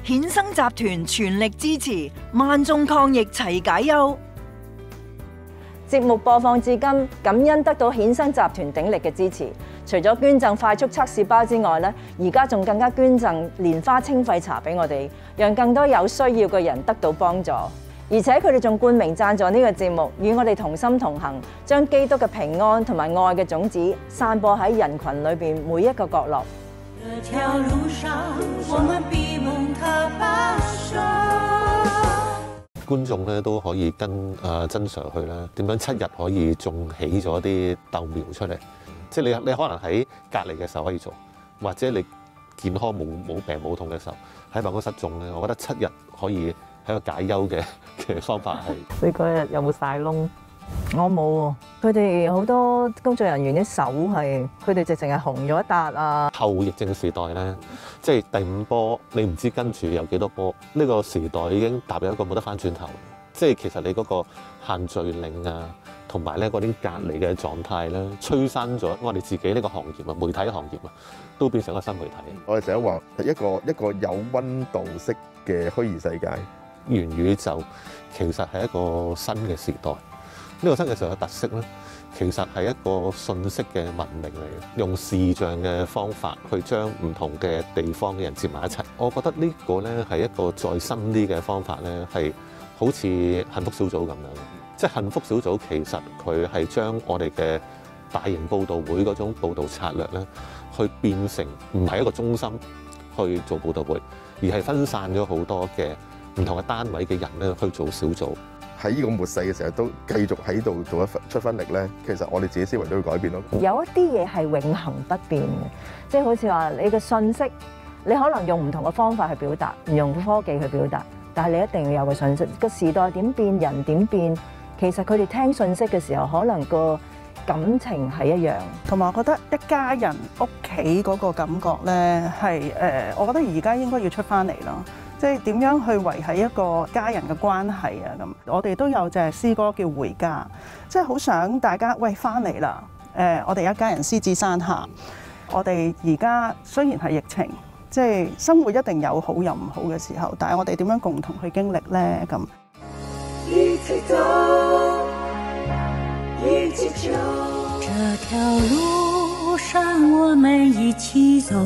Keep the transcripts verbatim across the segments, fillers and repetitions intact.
衍生集團全力支持，萬眾抗疫齊解憂。 節目播放至今，感恩得到衍生集團鼎力嘅支持。除咗捐贈快速測試包之外咧，而家仲更加捐贈蓮花清肺茶俾我哋，讓更多有需要嘅人得到幫助。而且佢哋仲冠名贊助呢個節目，與我哋同心同行，將基督嘅平安同埋愛嘅種子散播喺人群裏邊每一個角落。 這條路上，我們必蒙他保守。 觀眾咧都可以跟啊曾 Sir 去啦，點樣七日可以種起咗啲豆苗出嚟？即係你你可能喺隔離嘅時候可以做，或者你健康冇冇病冇痛嘅時候喺辦公室種咧，我覺得七日可以係一個解憂嘅嘅方法係。 你嗰日有冇晒窿？ 我冇喎，佢哋好多工作人員啲手係，佢哋直情係紅咗一笪啊！ 後疫症時代咧，即係第五波，你唔知跟住有幾多波，呢個時代已經踏入一個冇得翻轉頭。即係其實你嗰個限聚令啊，同埋咧嗰啲隔離嘅狀態咧，催生咗我哋自己呢個行業啊，媒體行業啊，都變成一個新媒體。 我哋成日話係一個一個有溫度式嘅虛擬世界， 元宇宙其實係一個新嘅時代。呢個新嘅時代嘅特色咧，其實係一個信息嘅文明嚟嘅，用視像嘅方法去將唔同嘅地方嘅人接埋一齊。我覺得呢個咧係一個再新啲嘅方法咧，係好似幸福小組咁樣。即係幸福小組其實佢係將我哋嘅大型報導會嗰種報導策略咧，去變成唔係一個中心去做報導會，而係分散咗好多嘅唔同嘅單位嘅人咧去做小組。 喺呢個末世嘅時候都繼續喺度做一出分力咧，其實我哋自己思維都要改變咯。 有一啲嘢係永恆不變嘅，即係好似話你嘅信息，你可能用唔同嘅方法去表達，唔用科技去表達，但係你一定要有個信息。個時代點變，人點變，其實佢哋聽信息嘅時候，可能個感情係一樣。 同埋我覺得一家人屋企嗰個感覺咧係誒，我覺得而家應該要出翻嚟咯。即係點樣去維繫一個家人嘅關係啊？咁我哋都有隻詩歌叫回家，即係好想大家喂翻嚟啦！誒、呃，我哋一家人獅子山下，我哋而家雖然係疫情，即係生活一定有好有唔好嘅時候，但係我哋點樣共同去經歷咧？咁一起走，一起走，這條路上我們一起走。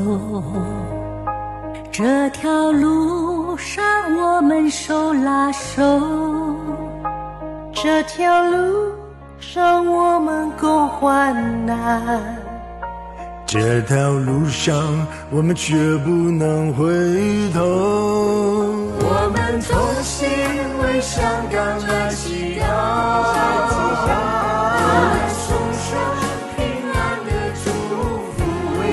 這條路上我們手拉手，這條路上我們共患難， 這條路上我們絕不能回頭。 我們同心為香港而祈禱，我們送上平安的祝福，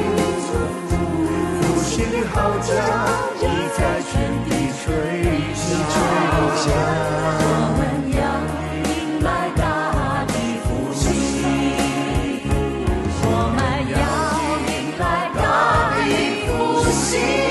復興的號角已在全地吹響，我們要迎來大地復興，我們要迎來大地復興。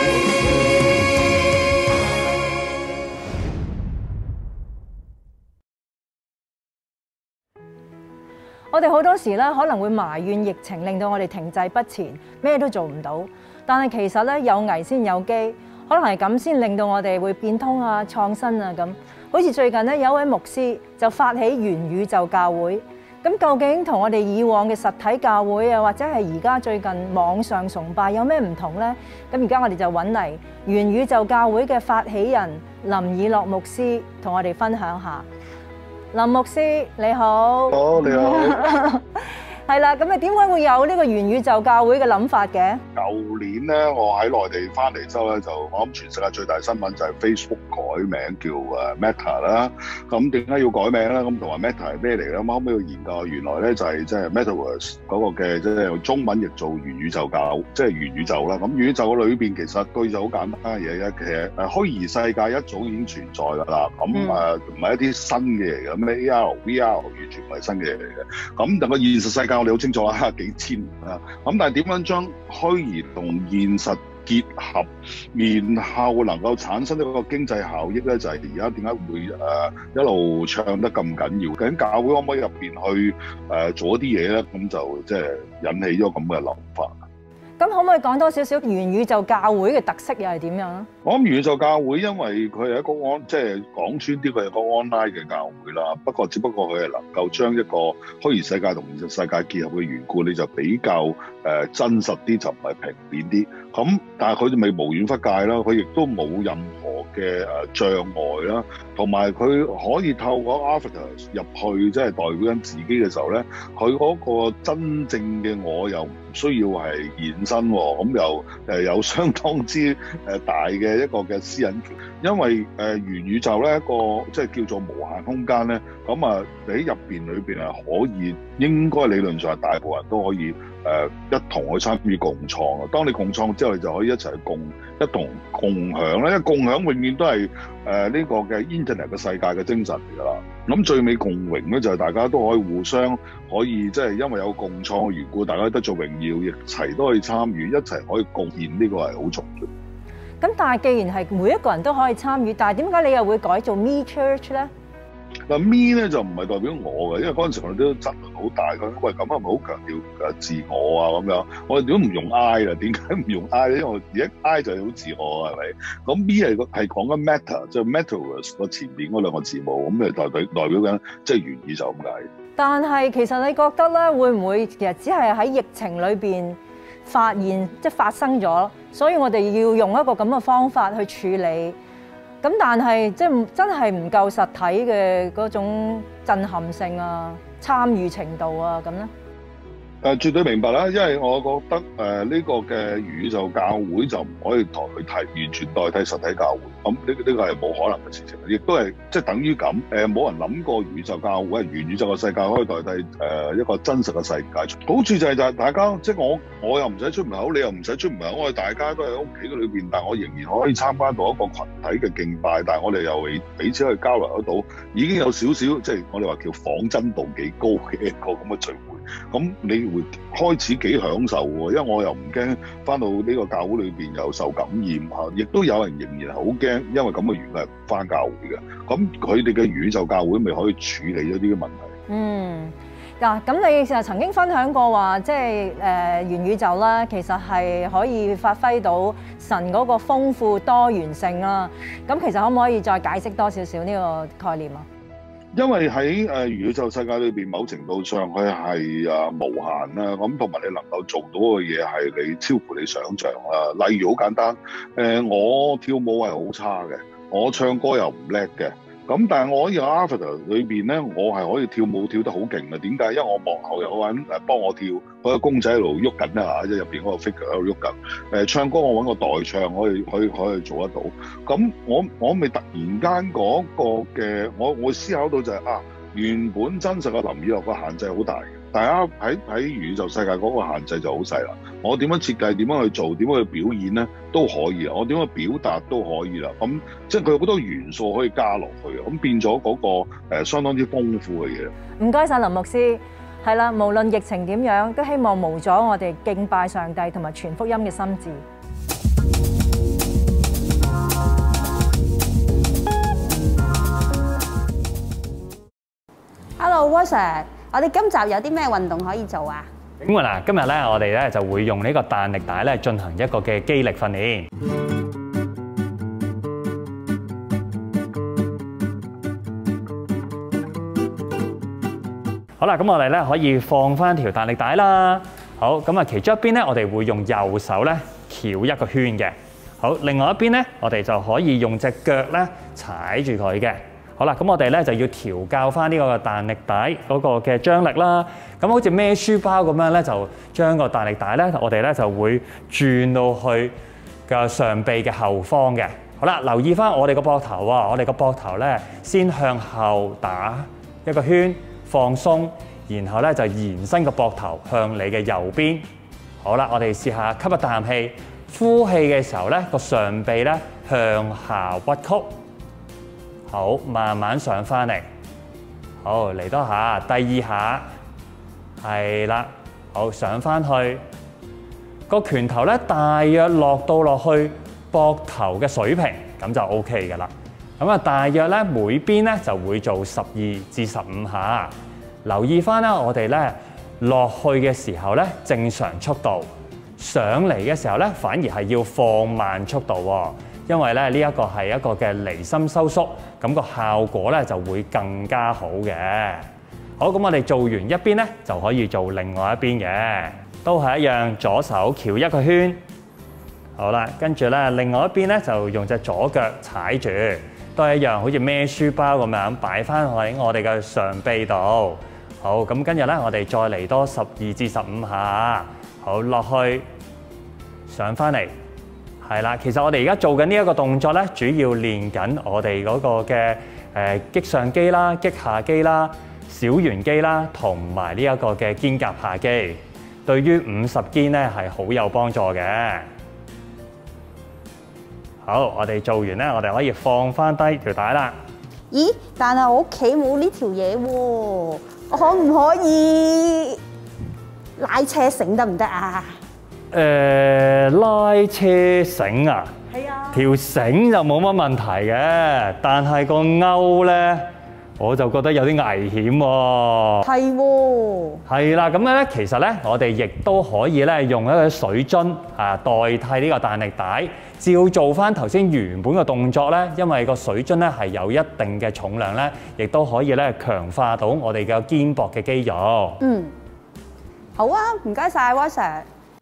我哋好多時咧可能會埋怨疫情令到我哋停滯不前，咩都做唔到。但係其實咧有危先有機，可能係咁先令到我哋會變通啊、創新啊咁。好似最近咧有一位牧師就發起元宇宙教會，咁究竟同我哋以往嘅實體教會啊，或者係而家最近網上崇拜有咩唔同呢？咁而家我哋就揾嚟元宇宙教會嘅發起人林以諾牧師同我哋分享下。林牧師你好。 好，你好。 係啦，咁你點解會有呢個元宇宙教會嘅諗法嘅？ 舊年咧，我喺內地翻嚟之後咧，就我諗全世界最大新聞就係 Facebook 改名叫誒 Meta 啦。咁點解要改名咧？咁同埋 Meta 係咩嚟咧？咁後尾要研究，原來咧就係即係 Metaverse 嗰個嘅即係用中文譯做元宇宙教，即係元宇宙啦。咁元宇宙嘅裏邊其實句就好簡單嘅嘢嘅，其實誒虛擬世界一早已經存在㗎啦。咁誒唔係一啲新嘅嚟嘅，咩 A R、V R 完全唔係新嘅嘢嚟嘅。咁但個現實世界我哋好清楚啦，幾千年啦。咁但係點樣將虛擬同現實結合，然後能夠產生一個經濟效益咧，就係而家點解會誒、呃、一路唱得咁緊要？究竟教會可唔可以入邊去誒、呃、做一啲嘢咧？咁就即係引起咗咁嘅諗法。 咁咁可唔可以講多少少元宇宙教會嘅特色又係點樣咧？ 我諗元宇宙教會因為佢係一個 on 即係講穿啲，佢係個 online 嘅教會啦。不過只不過佢係能夠將一個虛擬世界同現實世界結合嘅緣故，你就比較誒、呃、真實啲，就唔係平面啲。咁但係佢就未無遠弗屆啦，佢亦都冇任何嘅誒、呃、障礙啦，同埋佢可以透過 Avatar 入去，即係代表緊自己嘅時候咧，佢嗰個真正嘅我又唔需要係現身喎，咁又誒有相當之誒大嘅一個嘅私隱權，因為誒、呃、元宇宙咧一個即係叫做無限空間咧，咁啊你喺入邊裏邊係可以應該理論上係大部分人都可以誒、呃、一同去參與共創啊。當你共創之後，你就可以一齊共一同共享咧，因為共享永遠都係誒呢個嘅 Internet 嘅世界嘅精神嚟㗎啦。咁最尾共榮咧就係大家都可以互相可以即係因為有共創嘅緣故，大家得做榮耀，一齊都可以參與，一齊可以貢獻，呢個係好重要。 咁但係既然係每一個人都可以參與，但係點解你又會改做 Me Church 咧？ 嗱 Me 咧就唔係代表我嘅，因為嗰陣時我哋都爭論好大，佢喂咁係咪好強調誒自我啊咁樣？我哋點解唔用 I 啦？點解唔用 I 咧？因為而家 I 就係好自我係咪？咁 Me 係個係講緊 Meta，即係 Metaverse 個前面嗰兩個字母，咁誒代表代表緊即係元宇宙咁解。但係其實你覺得咧，會唔會其實只係喺疫情裏邊發現即係發生咗，所以我哋要用一個咁嘅方法去處理？咁但係即係真係唔夠實體嘅嗰種震撼性啊、參與程度啊咁咧？誒絕對明白啦，因為我覺得誒呢、呃這個嘅元宇宙教會就唔可以代替完全代替實體教會，咁呢呢個係冇可能嘅事情，亦都係即係等於咁誒冇人諗過元宇宙教會係元宇宙嘅世界可以代替誒、呃、一個真實嘅世界。好處就係就係大家即係我我又唔使出門口，你又唔使出門口，我哋大家都喺屋企嘅裏邊，但係我仍然可以參加到一個群體嘅敬拜，但係我哋又彼此可以交流得到，已經有少少即係我哋話叫仿真度幾高嘅一個咁嘅聚會。咁你會開始幾享受喎，因為我又唔驚翻到呢個教會裏邊又受感染嚇，亦都有人仍然係好驚，因為咁嘅原因係唔翻教會嘅。咁佢哋嘅元宇宙教會咪可以處理咗呢啲問題。嗯，嗱，咁你就曾經分享過話，即係誒元宇宙啦，其實係可以發揮到神嗰個豐富多元性啦。咁其實可唔可以再解釋多少少呢個概念啊？因為喺誒元宇宙世界裏邊，某程度上佢係誒無限啦，咁同埋你能夠做到嘅嘢係你超乎你想象啦。例如好簡單，誒、呃、我跳舞係好差嘅，我唱歌又唔叻嘅。咁但係我可以喺 Avatar 裏邊咧，我係可以跳舞跳得好勁嘅。點解？因為我幕後有個人誒幫我跳，嗰個公仔喺度喐緊啊，即係入邊嗰個 figure 喺度喐緊。誒唱歌我揾個代唱，可以可以可以做得到。咁我我咪突然間嗰個嘅，我我思考到就係、是、啊，原本真實嘅林以樂個限制好大嘅，大家喺喺元宇宙世界嗰個限制就好細啦。我點樣設計、點樣去做、點樣去表演咧都可以啊。我點樣去表達都可以啦。咁即係佢有好多元素可以加落去，咁變咗嗰、那個、呃、相當之豐富嘅嘢。唔該晒林牧師，係啦，無論疫情點樣，都希望無阻我哋敬拜上帝同埋傳福音嘅心志。 Hello，Walter，我哋今集有啲咩運動可以做啊？ 咁啊嗱，今日咧我哋咧就會用呢個彈力帶咧進行一個嘅肌力訓練。好啦，咁我哋咧可以放翻條彈力帶啦。好，咁啊其中一邊咧我哋會用右手咧翹一個圈嘅。好，另外一邊咧我哋就可以用隻腳咧踩住佢嘅。好啦，咁我哋咧就要調校翻呢個彈力帶嗰個嘅張力啦。咁好似孭書包咁樣咧，就將個彈力帶咧，我哋咧就會轉到去嘅上臂嘅後方嘅。好啦，留意翻我哋個膊頭啊，我哋個膊頭咧先向後打一個圈，放鬆，然後咧就延伸個膊頭向你嘅右邊。好啦，我哋試下吸一啖氣，呼氣嘅時候咧，個上臂咧向下屈曲。好，慢慢上翻嚟。好，嚟多下，第二下，係啦。好，上翻去，個拳頭咧大約落到落去膊頭嘅水平，咁就 O K 㗎啦。咁啊，大約咧每邊咧就會做十二至十五下。留意翻啦，我哋咧落去嘅時候咧正常速度， 上嚟嘅時候咧，反而係要放慢速度喎，因為咧呢一個係一個嘅離心收縮，咁個效果咧就會更加好嘅。好，咁我哋做完一邊咧，就可以做另外一邊嘅，都係一樣，左手翹一個圈。好啦，跟住咧另外一邊咧就用隻左腳踩住，都係一樣，好似孭書包咁樣擺翻喺我哋嘅上臂度。好，咁跟住咧我哋再嚟多十二至十五下。好，落去上翻嚟，係啦。其實我哋而家做緊呢一個動作咧，主要練緊我哋嗰個嘅誒棘上肌啦、棘下肌啦、小圓肌啦，同埋呢一個嘅肩胛下肌，對於五十肩咧係好有幫助嘅。好，我哋做完咧，我哋可以放翻低條帶啦。 咦？但係我屋企冇呢條嘢喎，我可唔可以拉車繩得唔得啊？ 誒，拉車繩啊？ 係啊。 條繩就冇乜問題嘅，但係個鈎咧，我就覺得有啲危險喎。 係喎。 係啦，咁樣咧，其實咧，我哋亦都可以咧用一個水樽啊代替呢個彈力帶，照做翻頭先原本嘅動作咧，因為個水樽咧係有一定嘅重量咧，亦都可以咧強化到我哋嘅肩膊嘅肌肉。 嗯，好啊，唔該晒 ，Y Sir。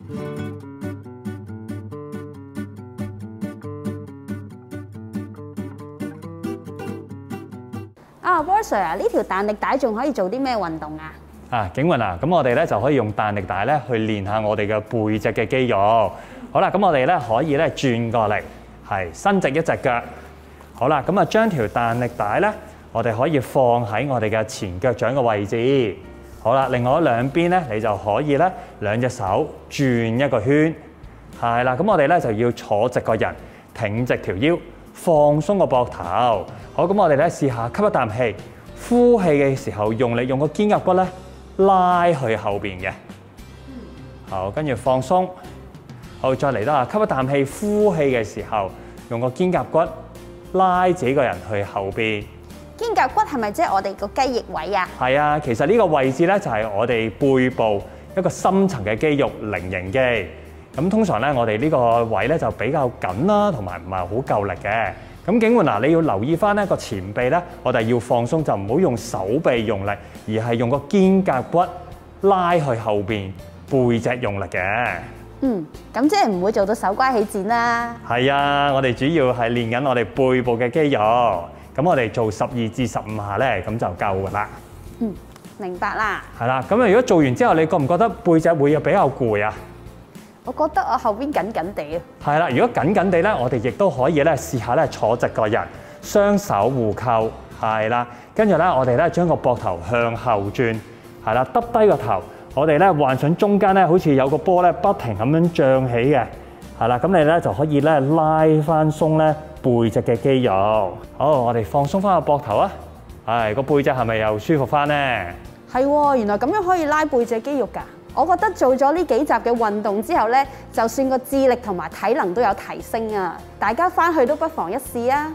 啊 ，Y Sir 啊，呢條彈力帶仲可以做啲咩運動啊？ 啊，景雲啊，咁我哋咧就可以用彈力帶咧去練下我哋嘅背脊嘅肌肉。好啦，咁我哋咧可以咧轉過嚟，係伸直一隻腳。好啦，咁啊將條彈力帶咧，我哋可以放喺我哋嘅前腳掌嘅位置。好啦，另外兩邊咧，你就可以咧兩隻手轉一個圈。係啦，咁我哋咧就要坐直個人，挺直條腰，放鬆個膊頭。好，咁我哋咧試下吸一啖氣，呼氣嘅時候用力用個肩胛骨咧拉去後邊嘅。好，跟住放鬆。好，再嚟多下，吸一啖氣，呼氣嘅時候用個肩胛骨拉自己個人去後邊。 肩胛骨係咪即係我哋個雞翼位啊？ 係啊，其實呢個位置咧就係我哋背部一個深層嘅肌肉菱形肌。咁通常咧，我哋呢個位咧就比較緊啦，同埋唔係好夠力嘅。咁景煥嗱，你要留意翻呢個前臂咧，我哋要放鬆，就唔好用手臂用力，而係用個肩胛骨拉去後邊，背脊用力嘅。 嗯，咁即係唔會做到手瓜起剪啦。 係啊，我哋主要係練緊我哋背部嘅肌肉。咁我哋做十二至十五下咧，咁就夠噶啦。 嗯，明白啦。 係啦，咁啊，如果做完之後，你覺唔覺得背脊會有比較攰啊？ 我覺得我後邊緊緊地啊。係啦，如果緊緊地咧，我哋亦都可以咧試下咧坐直個人，雙手互扣，係啦，跟住咧我哋咧將個膊頭向後轉，係啦，耷低個頭，我哋咧幻想中間咧好似有個波咧不停咁樣脹起嘅，係啦，咁你咧就可以咧拉翻鬆咧背脊嘅肌肉。好，我哋放鬆翻個膊頭啊，係個背脊係咪又舒服翻咧？ 係喎，原來咁樣可以拉背脊肌肉㗎。我覺得做咗呢幾集嘅運動之後呢，就算個智力同埋體能都有提升啊！大家翻去都不妨一試啊！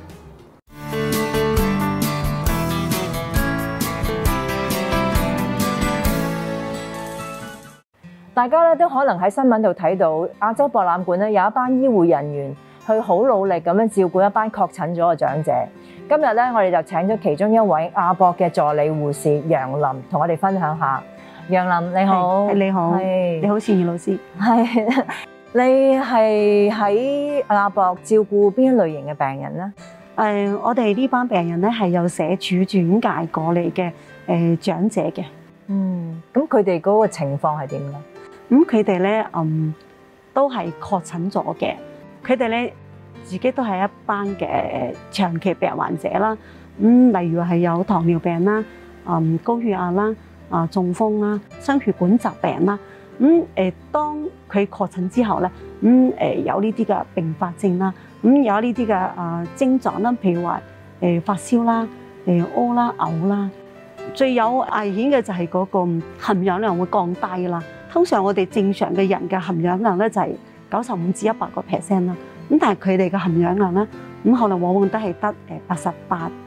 大家咧都可能喺新聞度睇到亞洲博覽館咧有一班醫護人員去好努力咁樣照顧一班確診咗嘅長者。今日咧我哋就請咗其中一位亞博嘅助理護士楊林同我哋分享下。楊林你好， 你好， 係你好，善怡老師。 係你係喺亞博照顧邊一類型嘅病人咧？誒、 呃，我哋呢班病人咧係由社署轉介過嚟嘅誒長者嘅。 嗯，咁佢哋嗰個情況係點咧？ 咁佢哋咧，嗯，都係確診咗嘅。佢哋咧自己都係一班嘅長期病患者啦。咁、嗯、例如係有糖尿病啦、嗯高血壓啦。啊，中風啦、心血管疾病啦，咁、嗯、誒，當佢確診之後咧，咁、嗯、誒有呢啲嘅併發症啦，咁、嗯、有呢啲嘅啊症狀啦，譬如話誒發燒啦、誒屙啦、嘔啦，最有危險嘅就係嗰個含氧量會降低啦。通常我哋正常嘅人嘅含氧量咧就係九十五至一百個 percent 啦，咁但係佢哋嘅含氧量咧，咁可能往往都係得誒八十八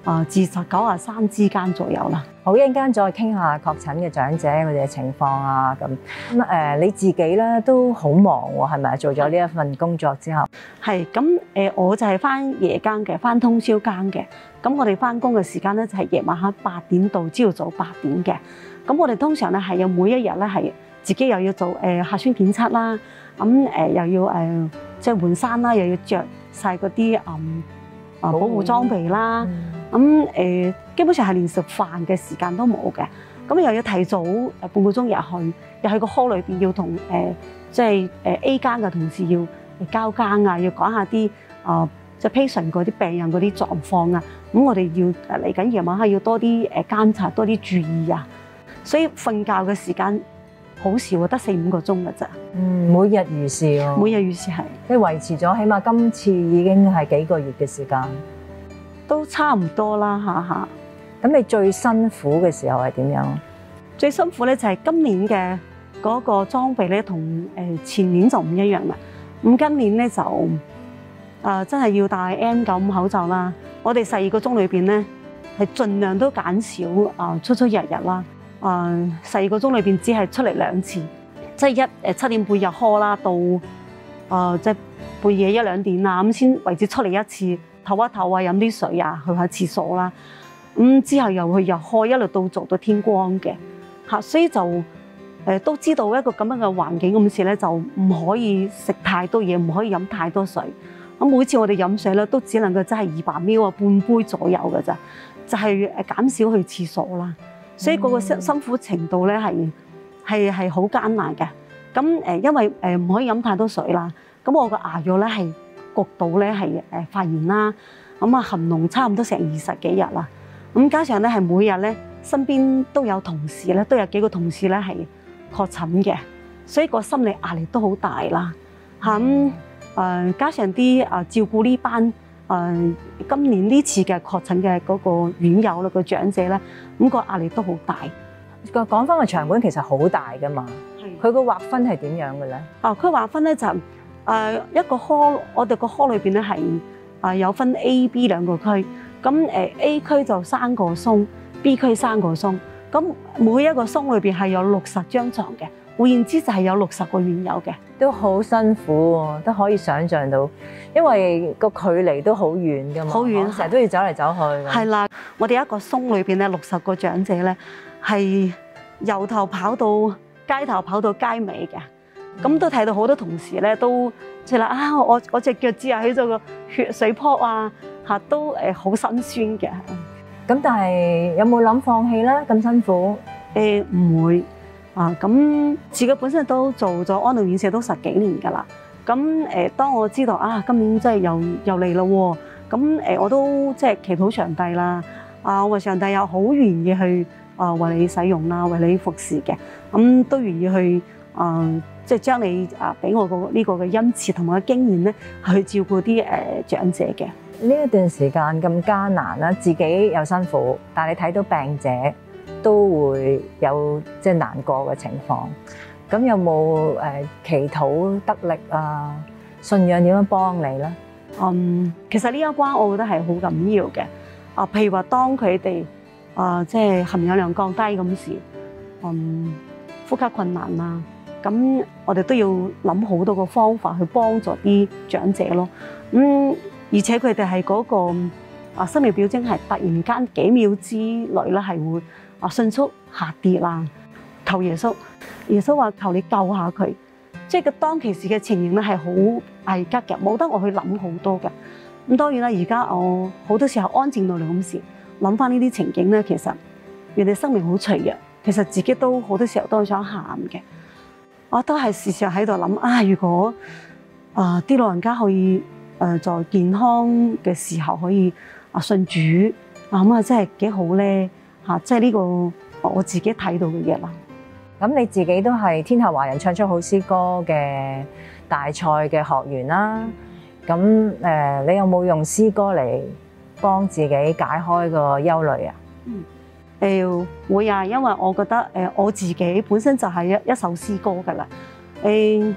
啊至十九啊三之間左右啦。 好，一陣間再傾下確診嘅長者佢哋嘅情況啊咁。咁誒、呃、你自己咧都好忙喎，係咪啊？做咗呢一份工作之後， 係咁誒，我就係翻夜更嘅，翻通宵更嘅。咁我哋翻工嘅時間咧就係夜晚黑八點到朝早八點嘅。咁我哋通常咧係有每一日咧係自己又要做誒核酸檢測啦，咁誒又要誒即係換衫啦，又要着晒嗰啲嗯啊保護裝備啦。咁誒、呃、基本上係連食飯嘅時間都冇嘅，咁又要提早誒半個鐘入去，又喺個 hall 裏邊要同誒即係誒 A 間嘅同事要交更啊，要講下啲啊即係 patient 嗰啲病人嗰啲狀況啊，咁我哋要誒嚟緊夜晚黑要多啲誒監察，多啲注意啊，所以瞓覺嘅時間好少啊，得四五個鐘㗎咋。 嗯，每日如是喎。 每日如是係， 即係維持咗起碼今次已經係幾個月嘅時間。 都差唔多啦嚇嚇。 咁你最辛苦嘅時候係點樣？ 最辛苦咧就係今年嘅嗰個裝備咧，同誒前年就唔一樣啦。咁今年咧就誒、呃、真係要戴 N 九五 口罩啦。我哋十二個鐘裏邊咧係盡量都減少啊、呃、出出入入啦。誒十二個鐘裏邊只係出嚟兩次，即係一誒七點半入 hall 啦，到誒、呃、即係半夜一兩點啊咁先為止出嚟一次。唞一唞啊，飲啲水啊，去下廁所啦。咁之後又去入開，一路到做到天光嘅嚇，所以就誒、呃、都知道一個咁樣嘅環境咁時咧，就唔可以食太多嘢，唔可以飲太多水。咁每次我哋飲水咧，都只能夠真係二百 ml 啊，半杯左右嘅咋，就係誒減少去廁所啦。所以嗰個辛辛苦程度咧係係係好艱難嘅。咁誒，因為誒唔可以飲太多水啦。咁我個牙肉咧係焗到咧係誒發炎啦，咁啊含膿差唔多成二十幾日啦。咁加上咧係每日咧身邊都有同事咧，都有幾個同事咧係確診嘅，所以個心理壓力都好大啦。嚇咁誒，加上啲誒照顧呢班誒今年呢次嘅確診嘅嗰個院友啦，個長者咧，咁個壓力都好大。 個講翻個場館其實好大噶嘛，佢個劃分係點樣嘅咧？ 啊，佢劃分咧就誒、呃、一個 hall，我哋個 hall 裏邊咧係啊有分 A、B 兩個區。咁誒 A 區就三個鬆 ，B 區三個鬆。咁每一個鬆裏邊係有六十張床嘅，換言之就係有六十個院友嘅， 都好辛苦喎，都可以想像到，因為個距離都好遠噶嘛， 好遠， 成日都要走嚟走去。 係啦，我哋一個鬆裏邊咧，六十個長者咧係由頭跑到街頭，跑到街尾嘅。咁都睇到好多同事咧，都即係啦啊！我我隻腳趾啊，起咗個血水泡啊，嚇都誒好辛酸嘅。 咁但係有冇諗放棄咧？咁辛苦誒唔會啊！咁自己本身都做咗安老院舍都十幾年㗎啦。咁誒，當我知道啊，今年真係又又嚟啦喎！咁誒，我都即係祈禱上帝啦。啊，我話上帝又好願意去啊為你使用啦，為你服侍嘅。咁都願意去啊。即係將你啊俾我個呢個嘅恩賜同埋經驗咧，去照顧啲誒長者嘅。 呢一段時間咁艱難啦，自己又辛苦，但係你睇到病者都會有即係難過嘅情況。咁有冇誒祈禱得力啊？信仰點樣幫你咧？ 嗯，其實呢一關我覺得係好緊要嘅。啊，譬如話當佢哋啊即係含氧量降低咁時，嗯，呼吸困難啊。咁我哋都要諗好多個方法去幫助啲長者咯。咁、嗯、而且佢哋係嗰個啊生命表徵係突然間幾秒之內咧係會啊迅速下跌啦。求耶穌，耶穌話求你救下佢。即係個當其時嘅情形咧係好危急嘅，冇得我去諗好多嘅。咁當然啦，而家我好多時候安靜落嚟咁時，諗翻呢啲情景咧，其實人哋生命好脆弱，其實自己都好多時候都想喊嘅。我都係時時喺度諗啊！如果啊啲老人家可以誒在健康嘅時候可以啊信主啊咁啊，真係幾好咧嚇！即係呢個我自己睇到嘅嘢啦。 咁你自己都係天下華人唱出好詩歌嘅大賽嘅學員啦。咁誒，你有冇用詩歌嚟幫自己解開個憂慮啊？ 嗯。誒會啊，因為我覺得誒我自己本身就係一一首詩歌㗎啦。誒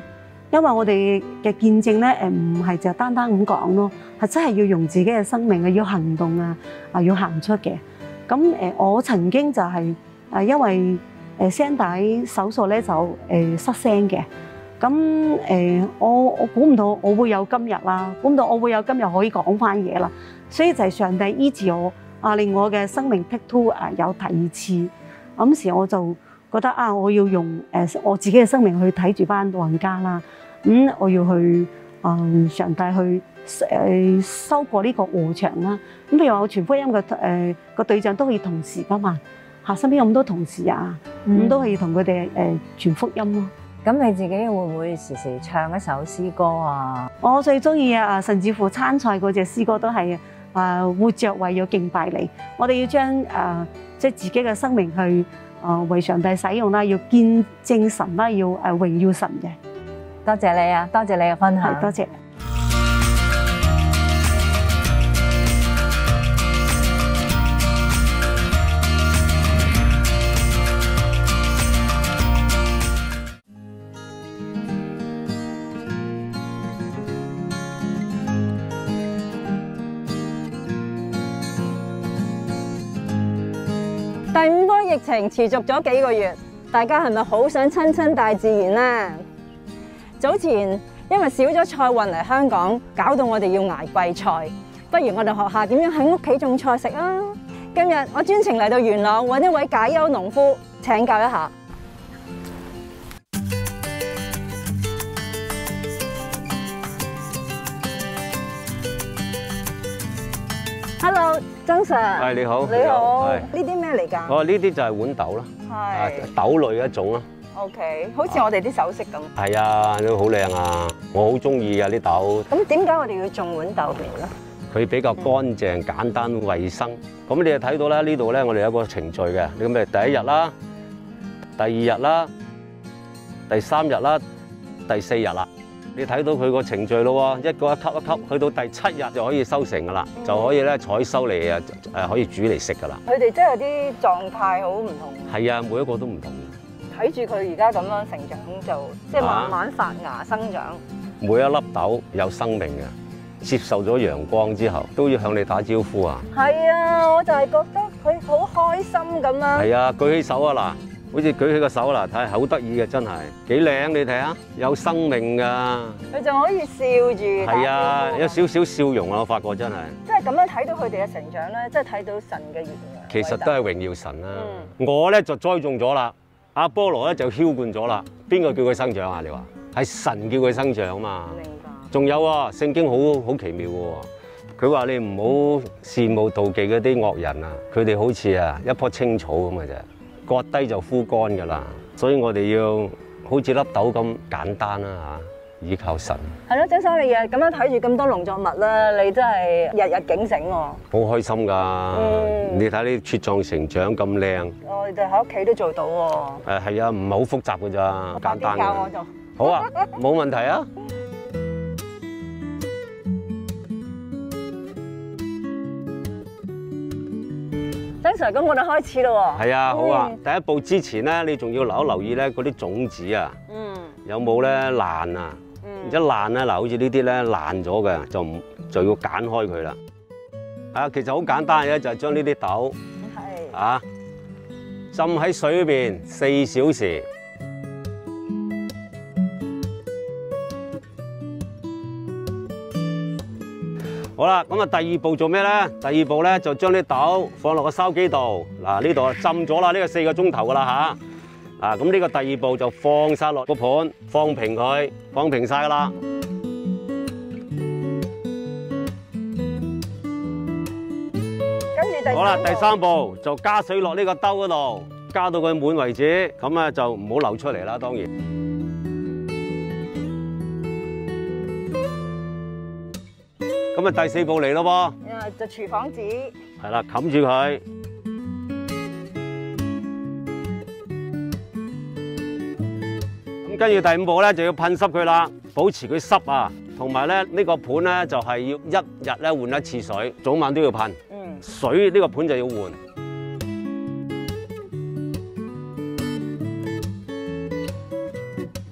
因為我哋嘅見證咧，誒唔係就單單咁講咯，係真係要用自己嘅生命啊，要行動啊，啊要行出嘅。咁誒，我曾經就係誒因為誒聲帶手術咧就誒失聲嘅。咁誒，我我估唔到我會有今日啦，估唔到我會有今日可以講翻嘢啦。所以就係上帝醫治我啊，令我嘅生命 take two 啊有第二次。咁時我就覺得啊，我要用誒我自己嘅生命去睇住班老人家啦。咁我要去啊，上帝去誒收過呢個禾場啦。咁譬如話我傳福音嘅誒個對象都可以同事噶嘛，嚇身邊有咁多同事啊，咁都可以同佢哋誒傳福音咯。 咁你自己會唔會時時唱一首詩歌啊？ 我最中意啊，甚至乎參賽嗰隻詩歌都係啊，活着為咗敬拜你。我哋要將誒即係自己嘅生命去啊為上帝使用啦，要見證神啦，要誒榮耀神嘅。 多謝你啊，多謝你嘅分享， 多謝。 第五波疫情持續咗幾個月，大家係咪好想親親大自然呢？早前因為少咗菜運嚟香港，搞到我哋要捱貴菜，不如我哋學下點樣喺屋企種菜食啊！今日我專程嚟到元朗揾一位解憂農夫請教一下。Hello， 曾 Sir。 係你好。 你好。 係呢啲咩嚟㗎？ 哦，呢啲就係豌豆啦。係。豆類一種啦。 OK， 好似我哋啲首飾咁。 係啊，都好靚啊！我好中意啊啲豆。 咁點解我哋要種豌豆苗咧？ 佢比較乾淨、簡單、衞生。咁你就睇到啦，呢度咧我哋有個程序嘅。咁咪第一日啦，第二日啦，第三日啦，第四日啦。你睇到佢個程序咯喎，一個一級一級，去到第七日就可以收成噶啦，嗯、就可以咧採收嚟啊誒可以煮嚟食噶啦。 佢哋真係有啲狀態好唔同。 係啊，每一個都唔同。 睇住佢而家咁樣成長，就即係慢慢發芽生長。 每一粒豆有生命嘅，接受咗陽光之後，都要向你打招呼啊！ 係啊，我就係覺得佢好開心咁樣。 係啊，舉起手啊嗱！好似舉起個手啦，睇下好得意嘅，真係幾靚，你睇下，有生命㗎。 佢仲可以笑住。 係啊，有少少笑容啊！我發覺真係。即係咁樣睇到佢哋嘅成長咧，即係睇到神嘅榮耀。 其實都係榮耀神啦。嗯、我咧就栽種咗啦，阿波羅咧就澆灌咗啦。邊個叫佢生長啊？你話係神叫佢生長啊嘛。明白。仲有啊，聖經好好奇妙嘅喎。佢話你唔好羨慕妒忌嗰啲惡人啊，佢哋好似啊一樖青草咁嘅啫。割低就枯乾㗎啦，所以我哋要好似粒豆咁簡單啦嚇，依靠神。 係咯，曾生你日咁樣睇住咁多農作物啦，你真係日日警醒喎。好開心㗎，嗯、你睇啲茁壯成長咁靚。 我哋喺屋企都做到喎。 誒係啊，唔係好複雜㗎咋，簡單嘅。教我做。好啊，冇問題啊。 曾 Sir， 咁我哋開始咯喎。 係啊，好啊。第一步之前咧，你仲要留一留意咧，嗰啲種子啊，嗯，有冇咧爛啊？嗯，一爛咧，嗱，好似呢啲咧爛咗嘅，就唔就要揀開佢啦。啊，其實好簡單嘅，就係將呢啲豆係啊浸喺水裏邊四小時。好啦，咁啊第二步做咩咧？第二步咧就將啲豆放落個筲箕度，嗱呢度浸咗啦，呢個四個鐘頭噶啦吓，啊咁呢個第二步就放晒落個盤，放平佢，放平晒噶啦。跟住第好啦，第三步就加水落呢個兜嗰度，加到佢滿為止，咁啊就唔好流出嚟啦，當然。咁啊，第四步嚟咯噃， 啊，就廚房紙， 係啦，冚住佢。咁跟住第五步咧，就要噴濕佢啦，保持佢濕啊。同埋咧，呢個盤咧就係要一日咧換一次水，早晚都要噴。嗯，水呢個盤就要換。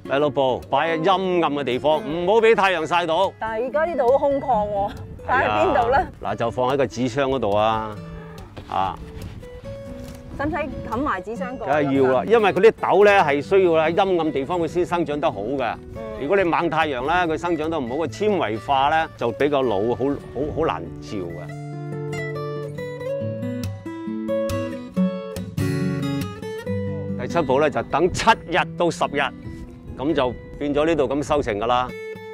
第六步，擺喺陰暗嘅地方，唔好俾太陽曬到。 但係而家呢度好空曠喎，擺喺邊度咧？ 嗱，就放喺個紙箱嗰度啊，啊！ 使唔使冚埋紙箱蓋？ 梗係要啦，因為佢啲豆咧係需要喺陰暗地方佢先生長得好嘅。如果你猛太陽咧，佢生長得唔好，個纖維化咧就比較老，好好好難照嘅。第七步咧就等七日到十日，咁就變咗呢度咁收成㗎啦。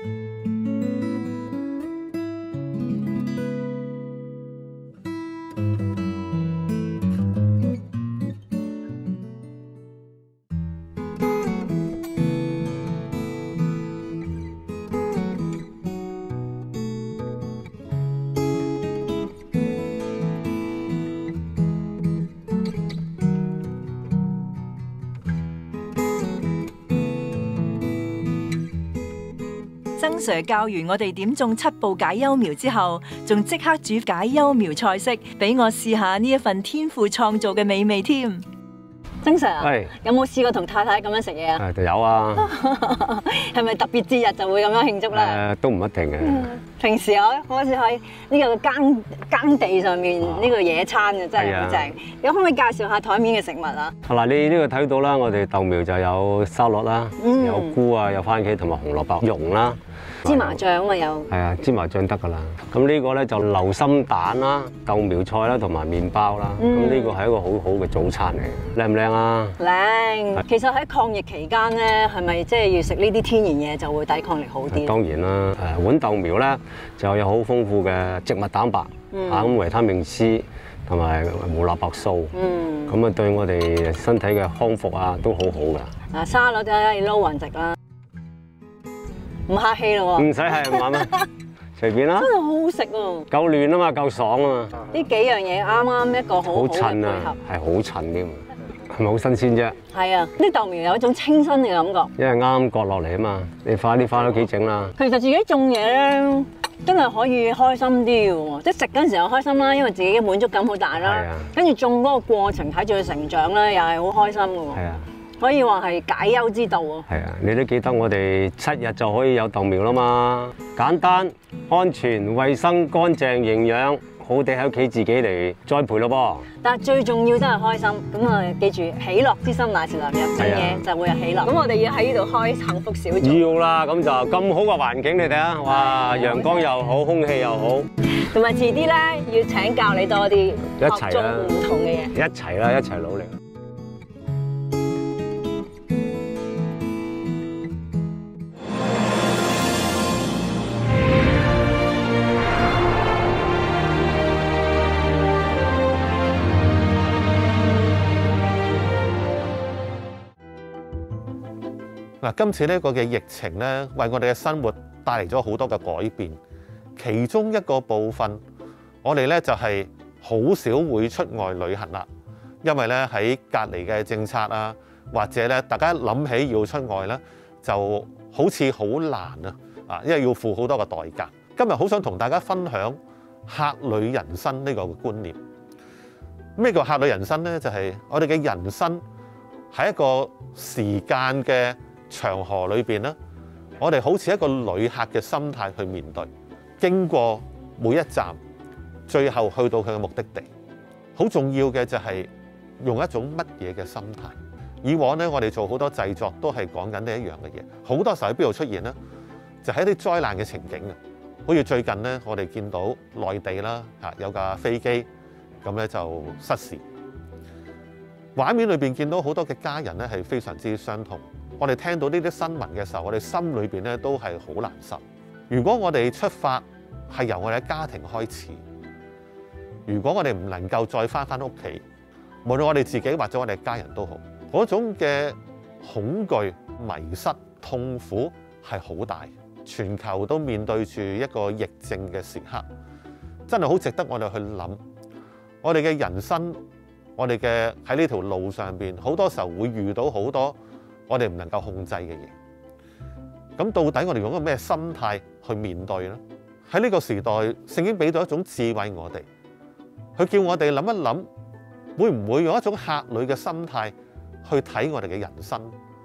曾 Sir 教完我哋點種七步解憂苗之後，仲即刻煮解憂苗菜式，俾我試下呢一份天父創造嘅美味添。 曾 Sir 啊， 係有冇試過同太太咁樣食嘢啊？ 誒有啊， 係咪特別節日就會咁樣慶祝咧？ 誒都唔一定嘅。 平時我好似喺呢個耕耕地上面呢個野餐嘅，真係好正。你可唔可以介紹下台面嘅食物啊？ 嗱，你呢個睇到啦，我哋豆苗就有沙律啦，有菇啊，有番茄同埋紅蘿蔔蓉啦。 芝麻醬啊嘛有。係啊，芝麻醬得㗎啦。咁呢個咧就流心蛋啦、豆苗菜啦同埋麵包啦。咁呢個係一個好好嘅早餐嚟，靚唔靚啊？ 靚。其實喺抗疫期間咧，係咪即係要食呢啲天然嘢就會抵抗力好啲？ 當然啦，誒碗豆苗咧就有好豐富嘅植物蛋白，啊咁維他命 C 同埋胡蘿蔔素。嗯。咁啊對我哋身體嘅康復啊都好好㗎。 啊沙律啊要撈勻食啦。唔客氣咯喎！ 唔使係唔啱啊，隨便啦。 真係好好食喎！ 夠嫩啊嘛，夠爽啊嘛。 呢幾樣嘢啱啱一個好好嘅配合， 係好襯添，係咪好新鮮啫？ 係啊，啲豆苗有一種清新嘅感覺。 因為啱啱割落嚟啊嘛，你快啲翻屋企整啦。 其實自己種嘢咧，真係可以開心啲嘅喎，即係食嗰陣時候開心啦，因為自己嘅滿足感好大啦。係啊。跟住種嗰個過程睇住佢成長咧，又係好開心嘅喎。係啊。可以話係解憂之道喎。係啊，你都記得我哋七日就可以有豆苗啦嘛，簡單、安全、衞生、乾淨、營養，好地喺屋企自己嚟栽培咯噃。但係最重要都係開心，咁啊記住喜樂之心乃是良藥，種嘢就會有喜樂。咁我哋要喺呢度開幸福小組。要啦，咁就咁好嘅環境你睇啊，哇，陽光又好，空氣又好。同埋遲啲咧要請教你多啲，一齊啦，唔同嘅嘢。一齊啦，一齊努力。 嗱，今次呢個嘅疫情咧，為我哋嘅生活帶嚟咗好多嘅改變。其中一個部分，我哋咧就係好少會出外旅行啦，因為咧喺隔離嘅政策啊，或者咧大家諗起要出外咧，就好似好難啊！啊，因為要付好多嘅代價。今日好想同大家分享客旅人生呢個觀念。咩叫客旅人生咧？就係我哋嘅人生喺一個時間嘅長河裏邊咧，我哋好似一個旅客嘅心態去面對，經過每一站，最後去到佢嘅目的地。好重要嘅就係用一種乜嘢嘅心態。以往咧，我哋做好多製作都係講緊呢一樣嘅嘢。好多時候喺邊度出現咧？就係一啲災難嘅情景啊！好似最近咧，我哋見到內地啦嚇有架飛機咁咧就失事，畫面裏邊見到好多嘅家人咧係非常之傷痛。我哋聽到呢啲新聞嘅時候，我哋心裏邊咧都係好難受。如果我哋出發係由我哋嘅家庭開始，如果我哋唔能夠再翻返屋企，無論我哋自己或者我哋家人都好，嗰種嘅恐懼、迷失、痛苦係好大。全球都面對住一個疫症嘅時刻，真係好值得我哋去諗。我哋嘅人生，我哋嘅喺呢條路上邊，好多時候會遇到好多我哋唔能夠控制嘅嘢。咁到底我哋用一個咩心態去面對呢？喺呢個時代，聖經俾到一種智慧我哋，佢叫我哋諗一諗，會唔會用一種客旅嘅心態去睇我哋嘅人生，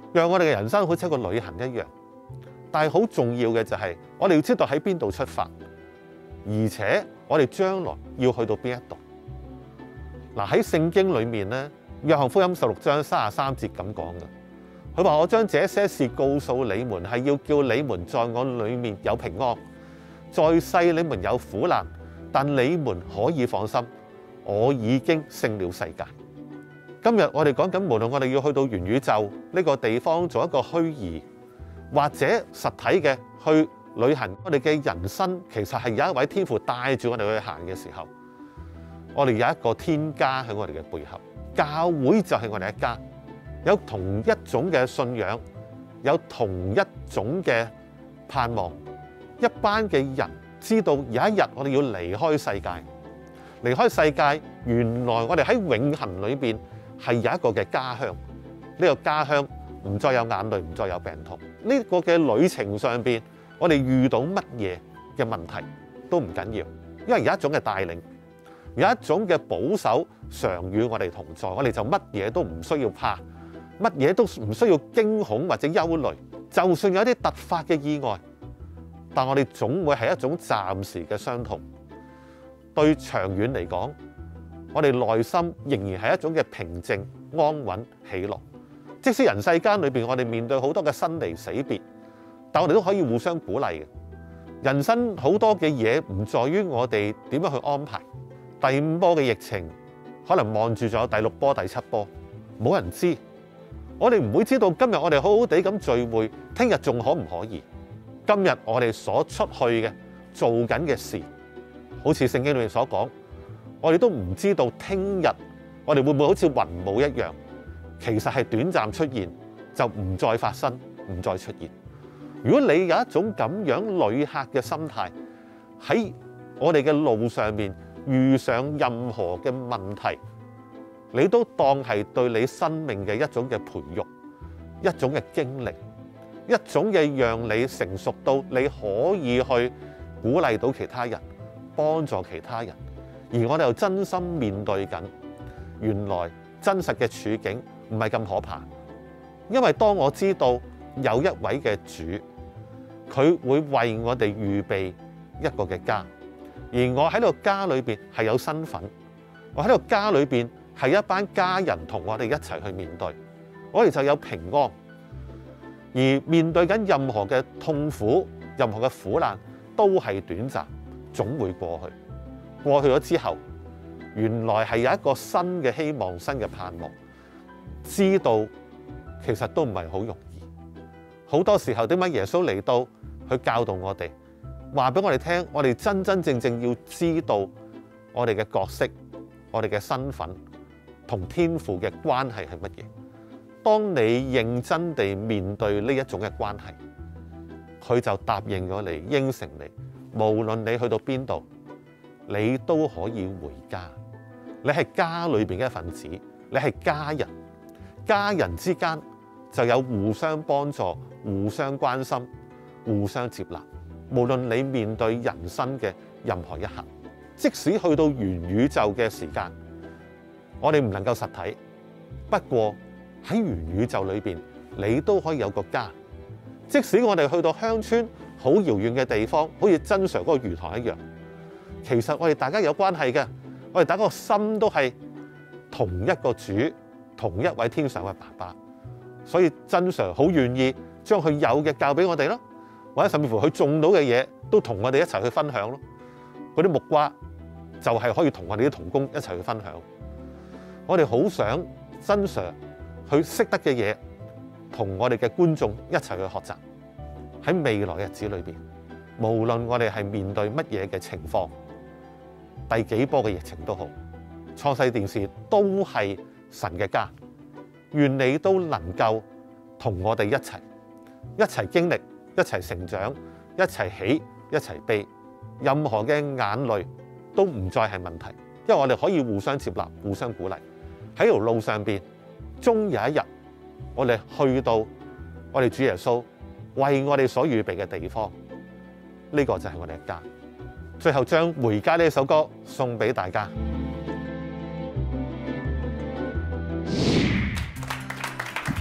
讓我哋嘅人生好似一個旅行一樣。但係好重要嘅就係我哋要知道喺邊度出發，而且我哋將來要去到邊一度。嗱，喺聖經裏面咧，約翰福音十六章三十三節咁講嘅，佢話：我將這些事告訴你們，係要叫你們在我裏面有平安。在世你們有苦難，但你們可以放心，我已經勝了世界。今日我哋講緊，無論我哋要去到元宇宙呢個地方做一個虛擬或者實體嘅去旅行，我哋嘅人生其實係有一位天父帶住我哋去行嘅時候，我哋有一個天家喺我哋嘅背後，教會就係我哋一家，有同一種嘅信仰，有同一種嘅盼望。一班嘅人知道有一日我哋要離開世界，離開世界，原來我哋喺永恆裏邊係有一個嘅家鄉。呢個家鄉唔再有眼淚，唔再有病痛。呢個嘅旅程上邊，我哋遇到乜嘢嘅問題都唔緊要，因為有一種嘅帶領，有一種嘅保守常與我哋同在，我哋就乜嘢都唔需要怕，乜嘢都唔需要驚恐或者憂慮。就算有啲突發嘅意外，但我哋總會係一種暫時嘅傷痛。對長遠嚟講，我哋內心仍然係一種嘅平靜、安穩、喜樂。即使人世間裏邊，我哋面對好多嘅生離死別，但我哋都可以互相鼓勵嘅。人生好多嘅嘢唔在於我哋點樣去安排。第五波嘅疫情可能望住咗第六波、第七波，冇人知。我哋唔會知道今日我哋好好地咁聚會，聽日仲可唔可以？今日我哋所出去嘅做緊嘅事，好似聖經裏面所講，我哋都唔知道聽日我哋會唔會好似雲霧一樣，其實係短暫出現就唔再發生，唔再出現。如果你有一種咁樣旅客嘅心態，喺我哋嘅路上面遇上任何嘅問題，你都當係對你生命嘅一種嘅培育，一種嘅經歷，一種嘅讓你成熟到你可以去鼓勵到其他人，幫助其他人。而我哋又真心面對緊，原來真實嘅處境唔係咁可怕。因為當我知道有一位嘅主，佢會為我哋預備一個嘅家，而我喺呢個家裏邊係有身份，我喺呢個家裏邊係一班家人同我哋一齊去面對，我哋就有平安。而面對緊任何嘅痛苦、任何嘅苦難，都係短暫，總會過去。過去咗之後，原來係有一個新嘅希望、新嘅盼望。知道其實都唔係好容易。好多時候點解耶穌嚟到去教導我哋，話俾我哋聽，我哋真真正正要知道我哋嘅角色、我哋嘅身份同天父嘅關係係乜嘢。當你認真地面對呢一種嘅關係，佢就答應咗你，應承你，無論你去到邊度，你都可以回家。你係家裏邊嘅一份子，你係家人，家人之間就有互相幫助、互相關心、互相接納。無論你面對人生嘅任何一刻，即使去到元宇宙嘅時間，我哋唔能夠實體，不過喺元宇宙裏邊，你都可以有個家。即使我哋去到鄉村好遙遠嘅地方，好似真常嗰個魚塘一樣，其實我哋大家有關係嘅，我哋大家個心都係同一個主，同一位天上嘅爸爸。所以真常好願意將佢有嘅教俾我哋咯，或者甚至乎佢種到嘅嘢都同我哋一齊去分享咯。嗰啲木瓜就係可以同我哋啲同工一齊去分享。我哋好想真常去識得嘅嘢，同我哋嘅觀眾一齊去學習。喺未來嘅日子裏邊，無論我哋係面對乜嘢嘅情況，第幾波嘅疫情都好，創世電視都係神嘅家。願你都能夠同我哋一齊，一齊經歷，一齊成長，一齊喜，一齊悲。任何嘅眼淚都唔再係問題，因為我哋可以互相接納、互相鼓勵。喺條路上邊，終有一日，我哋去到我哋主耶穌為我哋所預備嘅地方，呢個就係我哋嘅家。最後將《回家》呢首歌送俾大家。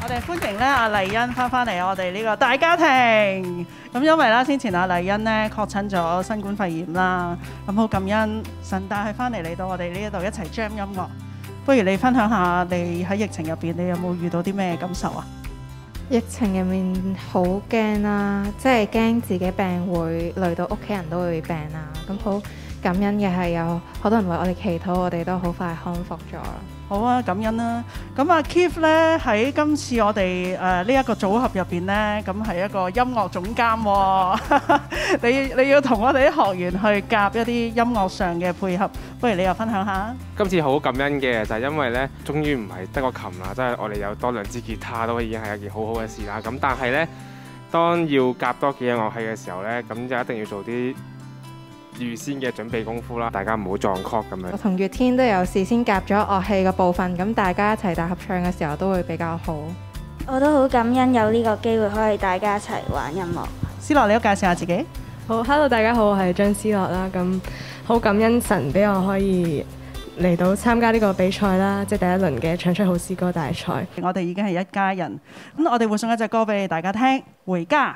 我哋歡迎咧阿麗欣翻返嚟我哋呢個大家庭。咁因為啦，先前阿麗欣咧確診咗新冠肺炎啦，咁好感恩神帶佢翻嚟嚟到我哋呢一度一齊 jam 音樂。不如你分享下你喺疫情入邊，你有冇遇到啲咩感受啊？ 疫情入面好驚啦，即係驚自己病會累到屋企人都會病啦。咁好感恩嘅係有好多人為我哋祈禱，我哋都好快康復咗啦。 好啊，感恩啦。咁啊 Keith 咧喺今次我哋誒呢一個組合入邊咧，咁係一個音樂總監喎。你你要同我哋啲學員去夾一啲音樂上嘅配合，不如你又分享下。 今次好感恩嘅就係因為咧，終於唔係得個琴啦，即係我哋有多兩支吉他都已經係一件好好嘅事啦。咁但係咧，當要夾多幾樣樂器嘅時候咧，咁就一定要做啲預先嘅準備功夫啦，大家唔好撞 chord 咁樣。 我同月天都有事先夾咗樂器嘅部分，咁大家一齊大合唱嘅時候都會比較好。 我都好感恩有呢個機會可以大家一齊玩音樂。 思樂，你都介紹下自己。 好 ，Hello， 大家好，我係張思樂啦。咁好感恩神俾我可以嚟到參加呢個比賽啦，即係第一輪嘅唱出好詩歌大賽。 我哋已經係一家人，咁我哋會送一隻歌俾大家聽，《回家》。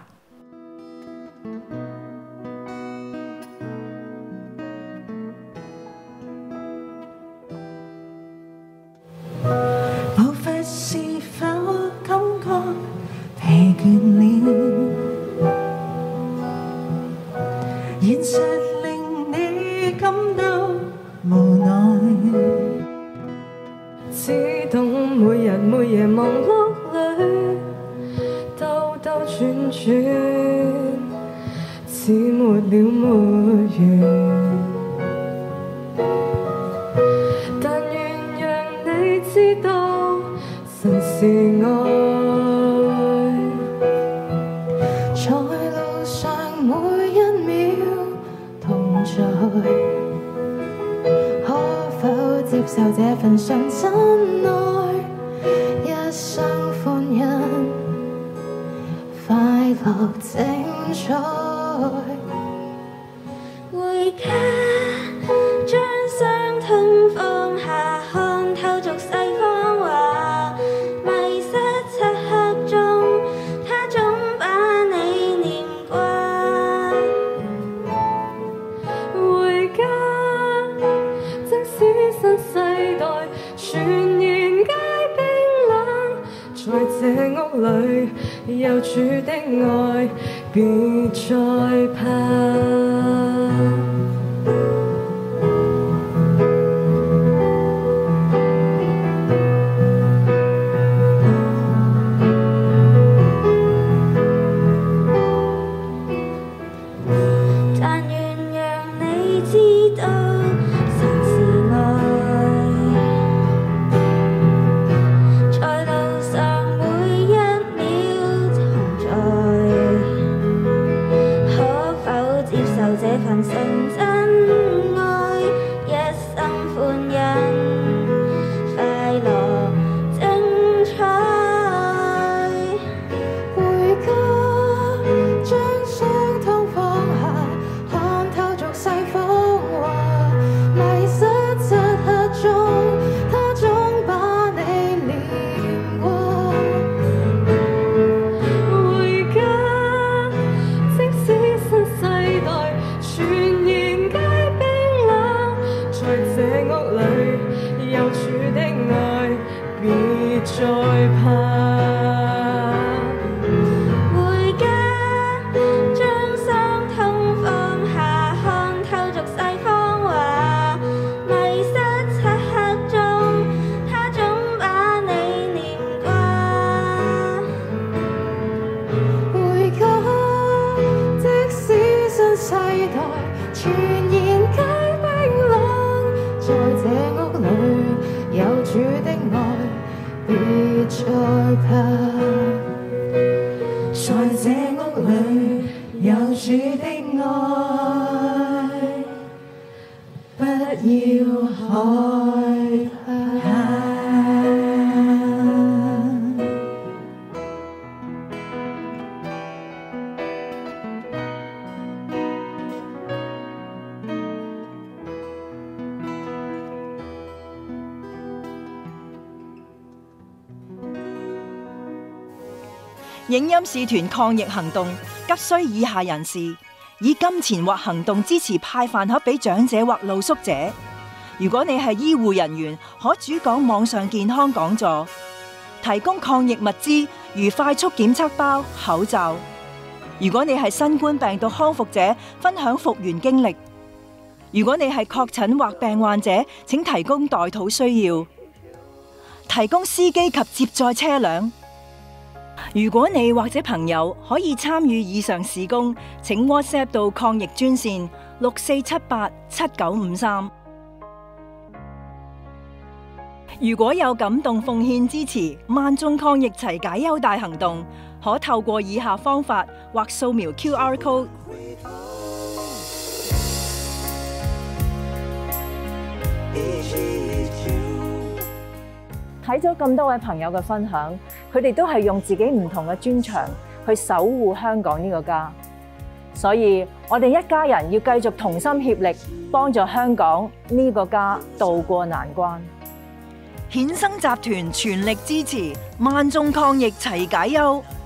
無非是否感覺疲倦了？現實令你感到無奈， 只懂每日每夜忙碌裏兜兜轉轉，似沒了沒完。知道神是愛，在路上每一秒同在，可否接受這份純真愛？一生歡欣，快樂精彩。 回家，將傷痛放下，看透俗世芳華，迷失漆黑中，他總把你念掛。 回家，即使新世代全然皆冰冷，在這屋裏有主的愛，別再怕。 影音使團抗疫行動急需以下人士以金錢或行動支持派飯盒俾長者或露宿者。如果你係醫護人員，可主講網上健康講座，提供抗疫物資如快速檢測包、口罩。如果你係新冠病毒康復者，分享復原經歷。如果你係確診或病患者，請提供代禱需要，提供司機及接載車輛。如果你或者朋友可以參與以上事工，請 WhatsApp 到抗疫專線六四七八七九五三。如果有感動奉獻支持萬眾抗疫齊解憂大行動，可透過以下方法或掃描 Q R code。 睇咗咁多位朋友嘅分享，佢哋都係用自己唔同嘅專長去守護香港呢個家，所以我哋一家人要繼續同心協力，幫助香港呢個家渡過難關。 衍生集團全力支持萬眾抗疫齊解憂。